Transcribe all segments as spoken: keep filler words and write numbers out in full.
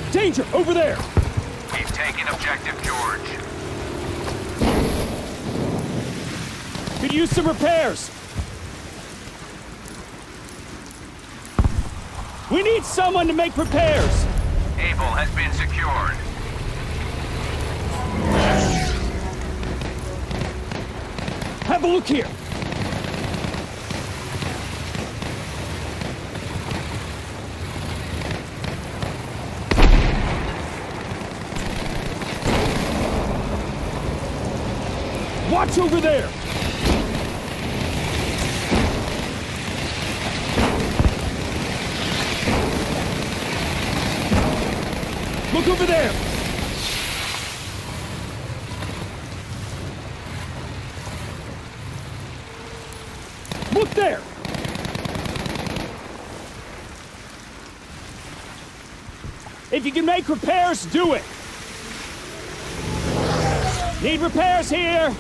Danger! Over there! We've taken objective George. Could use some repairs! We need someone to make repairs! Able has been secured. Have a look here! Watch over there! Look over there! Look there! If you can make repairs, do it! Need repairs here!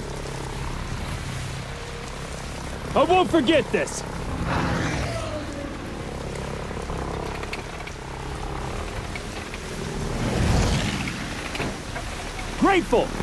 I won't forget this! Grateful!